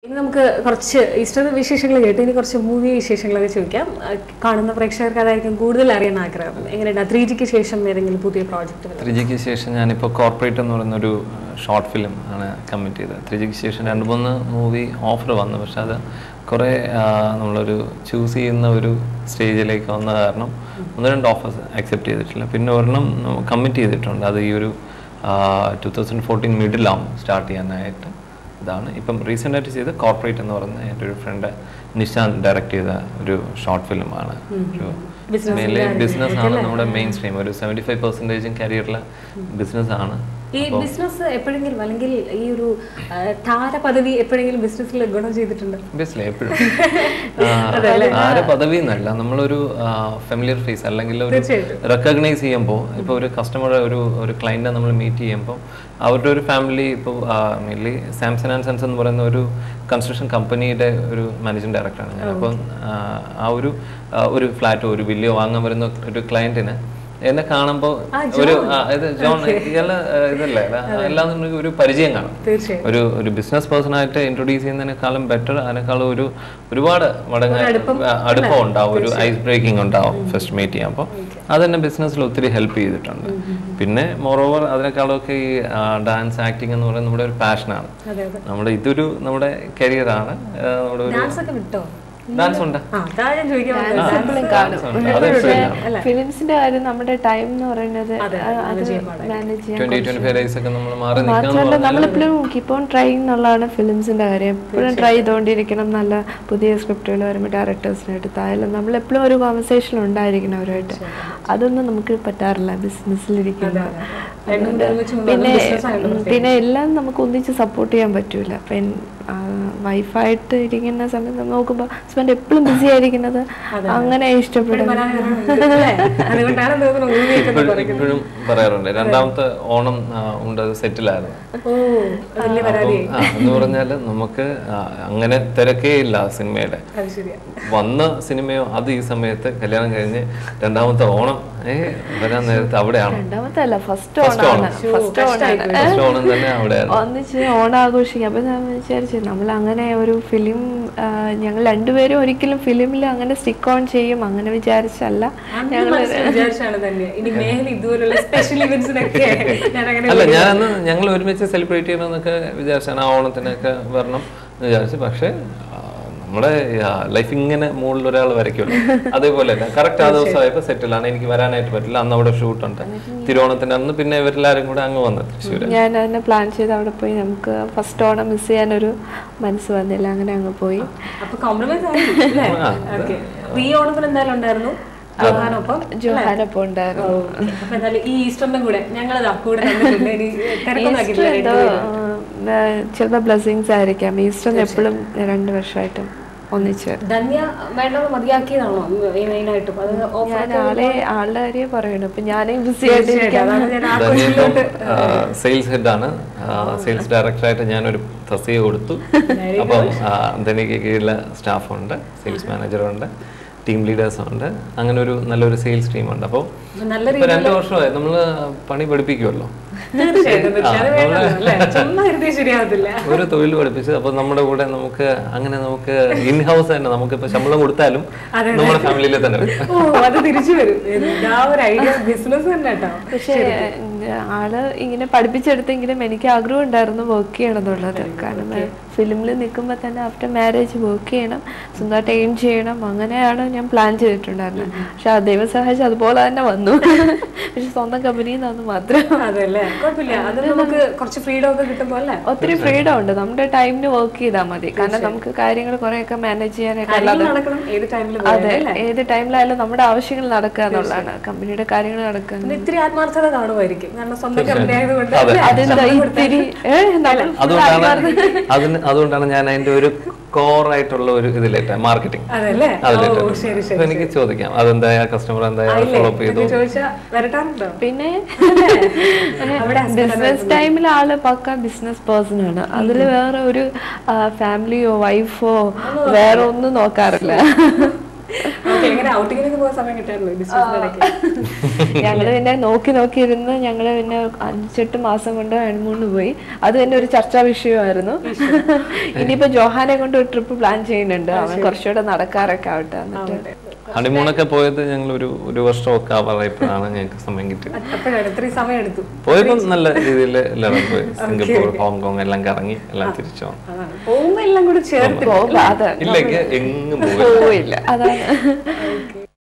ഇനി നമുക്ക് കുറച്ച് ഈസ്റ്റർ വിശേഷങ്ങൾ കേട്ട് ഇനി കുറച്ച് മൂവി വിശേഷങ്ങളൊക്കെ ചോദിക്കാം. കാണുന്ന പ്രേക്ഷകർക്ക് അതായിരിക്കും കൂടുതൽ അറിയാൻ ആഗ്രഹം. എങ്ങനെയാണ് 3Gക്ക് ശേഷം ഏതെങ്കിലും പുതിയ പ്രോജക്റ്റ്? 3Gക്ക് ശേഷം ഞാനിപ്പോൾ കോർപ്പറേറ്റ് എന്ന് പറയുന്നൊരു ഷോർട്ട് ഫിലിം ആണ് കമ്മിറ്റ് ചെയ്തത്. 3Gക്ക് ശേഷം 2-3 മൂവി ഓഫർ വന്നു. പക്ഷെ അത് കുറേ നമ്മളൊരു ചൂസ് ചെയ്യുന്ന ഒരു സ്റ്റേജിലേക്ക് വന്ന കാരണം 1-2 ഓഫേഴ്സ് അക്സെപ്റ്റ് ചെയ്തിട്ടില്ല. പിന്നെ ഒരെണ്ണം കമ്മിറ്റ് ചെയ്തിട്ടുണ്ട്. അത് ഈ ഒരു 2014 മിഡിലാവും സ്റ്റാർട്ട് ചെയ്യാനായിട്ട്. ഇതാണ് ഇപ്പം റീസെൻ്റായിട്ട് ചെയ്ത കോർപ്പറേറ്റ് എന്ന് പറയുന്ന എൻ്റെ ഒരു ഫ്രണ്ട് നിഷാൻ ഡയറക്റ്റ് ചെയ്ത ഒരു ഷോർട്ട് ഫിലിമാണ്. ഒരു മെയിൻലി ബിസിനസ്സാണ് നമ്മുടെ മെയിൻ സ്ട്രീം. ഒരു 75% കരിയറിലെ ബിസിനസ്സാണ്. ഈ ബിസിനസ് എപ്പോഴെങ്കിലും അല്ലെങ്കിൽ ഈ ഒരു താരപദവി എപ്പോഴെങ്കിലും ബിസിനസ്സിൽ ഗുണം ചെയ്തിട്ടുണ്ട്? ബിസിനസ്സിൽ എപ്പോഴും താരപദവി എന്നല്ല, നമ്മളൊരു ഫെമിലിയർ ഫേസ് അല്ലെങ്കിൽ ഒരു റെക്കഗ്നൈസ് ചെയ്യുമ്പോൾ, ഇപ്പോൾ ഒരു കസ്റ്റമർ ഒരു ക്ലയൻറ്റിനെ നമ്മൾ മീറ്റ് ചെയ്യുമ്പോൾ അവരുടെ ഒരു ഫാമിലി, ഇപ്പോൾ മെയിൻലി സാംസൺ ആൻഡ് സൺസ് എന്ന് പറയുന്ന ഒരു കൺസ്ട്രക്ഷൻ കമ്പനിയുടെ ഒരു മാനേജിംഗ് ഡയറക്ടറാണ് ഞാൻ. അപ്പം ആ ഒരു ഫ്ലാറ്റോ ഒരു വില്ലയോ വാങ്ങാൻ വരുന്ന ഒരു ക്ലയൻറ്റിന് എന്നെ കാണുമ്പോൾ ഒരു ഇത് ജോൺ ഇതല്ലേ എല്ലാം ഒരു പരിചയം കാണും. ഒരു ബിസിനസ് പേഴ്സൺ ആയിട്ട് ഇൻട്രൊഡ്യൂസ് ചെയ്യുന്നതിനേക്കാളും ബെറ്റർ അതിനേക്കാളും ഒരുപാട് മടങ്ങ് അടുപ്പം ഉണ്ടാവും, ഒരു ഐസ് ബ്രേക്കിംഗ് ഉണ്ടാവും ഫസ്റ്റ് മീറ്റ് ചെയ്യുമ്പോൾ. അതെന്നെ ബിസിനസ്സിൽ ഒത്തിരി ഹെൽപ്പ് ചെയ്തിട്ടുണ്ട്. പിന്നെ മോറോവർ അതിനേക്കാളൊക്കെ ഈ ഡാൻസ് ആക്ടിങ് എന്ന് പറയുന്നത് നമ്മുടെ ഒരു പാഷനാണ്. ഇതൊരു നമ്മുടെ കരിയറാണ്. ഡാൻസ് ഉണ്ട്. ഫിലിംസിന്റെ കാര്യം നമ്മുടെ ടൈം എന്ന് പറയുന്നത് മാത്രമല്ല നമ്മളെപ്പോഴും കീപ്പ് ഓൺ ട്രൈ എന്നുള്ളതാണ് ഫിലിംസിന്റെ കാര്യം. എപ്പോഴും ട്രൈ ചെയ്തുകൊണ്ടിരിക്കണം. നല്ല പുതിയ സ്ക്രിപ്റ്റുകൾ വരുമ്പോൾ ഡയറക്ടേഴ്സിനെ എടുത്തായാലും നമ്മളെപ്പോഴും ഒരു കോൺവെർസേഷൻ ഉണ്ടായിരിക്കണം അവരുമായിട്ട്. അതൊന്നും നമുക്ക് പറ്റാറില്ല ബിസിനസ്സിലിരിക്കുമ്പോൾ. പിന്നെ എല്ലാം നമുക്ക് ഒന്നിച്ച് സപ്പോർട്ട് ചെയ്യാൻ പറ്റൂല. വൈഫായിട്ട് ഇരിക്കുന്ന സമയത്ത് നോക്കുമ്പോൾ ഹസ്ബൻഡ് എപ്പോഴും ബിസി ആയിരിക്കുന്നത് അങ്ങനെ ഇഷ്ടപ്പെടുന്നു. ഇപ്പോഴും പറയാറുണ്ട്. രണ്ടാമത്തെ ഓണം ഉണ്ട്, സെറ്റിലായിരുന്നു. എന്ന് പറഞ്ഞാല് നമുക്ക് അങ്ങനെ തിരക്കേ ഇല്ല സിനിമയുടെ. വന്ന സിനിമയോ അത് ഈ സമയത്ത് കല്യാണം കഴിഞ്ഞ് രണ്ടാമത്തെ ഓണം വരാൻ നേരത്തെ അവിടെയാണ്. ഫസ്റ്റ് ഓണം തന്നെ അവിടെയാണ് ഒന്നിച്ച് ഓണാഘോഷിക്കുക. അപ്പൊ ഞാൻ വിചാരിച്ചു നമ്മൾ അങ്ങനെ ഒരു ഫിലിം ഞങ്ങൾ രണ്ടുപേരും ഒരിക്കലും ഫിലിമിൽ അങ്ങനെ സ്റ്റിക്ക് ഓൺ ചെയ്യും അങ്ങനെ വിചാരിച്ചല്ല. അല്ല, ഞങ്ങൾ ഒരുമിച്ച് സെലിബ്രേറ്റ് ചെയ്യണമെന്നൊക്കെ വിചാരിച്ചാണ്. ആ ഓണത്തിനൊക്കെ വരണം എന്ന് വിചാരിച്ചു. പക്ഷെ നമ്മുടെ ലൈഫ് ഇങ്ങനെ മുകളിൽ ഒരാൾ വരയ്ക്കുമല്ലോ, അതേപോലെ കറക്റ്റ് ആ ദിവസമായപ്പോൾ സെറ്റിലാണ്. എനിക്ക് വരാനായിട്ട് പറ്റില്ല. അന്ന് അവിടെ ഷൂട്ടുണ്ട് തിരുവോണത്തിന്റെ അന്ന്. പിന്നെ ഇവരെല്ലാരും കൂടെ അങ്ങ് വന്നു തൃശ്ശൂർ. ഞാൻ തന്നെ പ്ലാൻ ചെയ്ത് അവിടെ പോയി. നമുക്ക് ഫസ്റ്റ് ഓണം മിസ് ചെയ്യാനൊരു മനസ്സ് വന്നില്ല. അങ്ങനെ അങ്ങ് പോയി. ജോഹാനൊപ്പം ഉണ്ടായിരുന്നു. ചിലപ്പോ ബ്ലെസ്സിങ്സ് ആയിരിക്കാം. ഈസ്റ്റർ എപ്പോഴും 2 വർഷമായിട്ടും ഒന്നിച്ച് ആളുടെ കാര്യം പറയണു. ഇപ്പൊ ഞാനേ ബിസി സെയിൽസ് ഹെഡാണ്. സെയിൽസ് ഡയറക്ടറായിട്ട് ഞാനൊരു തസ്തിക കൊടുത്തു. അപ്പം ധനിക്ക് കീഴിലെ സ്റ്റാഫുണ്ട്, സെയിൽസ് മാനേജറുണ്ട്, ടീം ലീഡേഴ്സുണ്ട്. അങ്ങനെ ഒരു നല്ലൊരു സെയിൽസ് ടീമുണ്ട്. അപ്പോൾ 2 വർഷമായി നമ്മൾ പണി പഠിപ്പിക്കുമല്ലോ, ഒരു തൊഴിൽ പഠിപ്പിച്ച്. അപ്പൊ നമ്മുടെ കൂടെ നമുക്ക് ഇൻ ഹൗസ് തന്നെ നമുക്കിപ്പോ ശമ്പളം കൊടുത്താലും നമ്മുടെ ഫാമിലിയിലെ തന്നെ തിരിച്ചു വരും. പക്ഷേ ആള് ഇങ്ങനെ പഠിപ്പിച്ചെടുത്തെങ്കിലും എനിക്ക് ആഗ്രഹം ഉണ്ടായിരുന്നു വർക്ക് ചെയ്യണം എന്നുള്ളത്. കാരണം ഫിലിമിൽ നിൽക്കുമ്പോൾ തന്നെ ആഫ്റ്റർ മാരേജ് വർക്ക് ചെയ്യണം, സ്വന്തമായിട്ട് എയിം ചെയ്യണം. അങ്ങനെയാണ് ഞാൻ പ്ലാൻ ചെയ്തിട്ടുണ്ടായിരുന്നത്. പക്ഷെ ആ ദൈവം സഹായിച്ച് അതുപോലെ തന്നെ വന്നു. പക്ഷെ സ്വന്തം കമ്പനിയിൽ നിന്ന് മാത്രം. ഒത്തിരി ഫ്രീഡം ഉണ്ട്. നമ്മുടെ ടൈമിന് വർക്ക് ചെയ്താൽ മതി. കാരണം നമുക്ക് കാര്യങ്ങൾ കുറെയൊക്കെ മാനേജ് ചെയ്യാനൊക്കെ അതെ, ഏത് ടൈമിലായാലും നമ്മുടെ ആവശ്യങ്ങൾ നടക്കുക എന്നുള്ളതാണ്. കമ്പനിയുടെ കാര്യങ്ങൾ നടക്കുക ഇത്തിരി ആത്മാർത്ഥത കാണുമായിരിക്കും. അതുകൊണ്ടാണ് ഞാൻ അതിന്റെ ഒരു കോറായിട്ടുള്ള ഒരു ഇതിലേറ്റ മാർക്കറ്റിംഗ് അതിലേറ്റ എനിക്ക് ചോദിക്കാം അതെന്താ കസ്റ്റമർ എന്താ ഫോളോ അപ്പ് ചെയ്തു. പിന്നെ ബിസിനസ് ടൈമിൽ ആള് പക്ക ബിസിനസ് പേഴ്സൺ ആണ്. അതില് വേറെ ഒരു ഫാമിലിയോ വൈഫോ വേറെ ഒന്നും നോക്കാറില്ല. എങ്ങനെ ഔട്ടിങ്ങിനൊക്കെ പോകാൻ സമയം കിട്ടാറുണ്ടോ ബിസിനസ്സിനിടയ്ക്ക്? ഞങ്ങള് പിന്നെ നോക്കിയിരുന്ന് ഞങ്ങള് പിന്നെ 5-8 മാസം കൊണ്ട് ഹണിമൂണിന് പോയി. അത് തന്നെ ഒരു ചർച്ചാ വിഷയമായിരുന്നു. ഇനിയിപ്പോ ജോഹാനെ കൊണ്ട് ഒരു ട്രിപ്പ് പ്ലാൻ ചെയ്യുന്നുണ്ട്. അവൻ കുറച്ചുകൂടെ നടക്കാറൊക്കെ ആവട്ടെ. എന്നിട്ട് ഹണിമൂണൊക്കെ പോയത് ഞങ്ങൾ ഒരു വർഷമൊക്കെ ആവാറായപ്പോഴാണ് ഞങ്ങൾക്ക് സമയം കിട്ടിയത്. പോയപ്പോ നല്ല രീതിയിൽ എല്ലാവരും പോയി. സിംഗപ്പൂർ, ഹോങ്കോങ് എല്ലാം കറങ്ങി എല്ലാം തിരിച്ചു പോകുമ്പോ എല്ലാം കൂടെ ചേർത്ത് ഇല്ലെങ്കിൽ എങ്ങും പോയില്ല. അതാണ്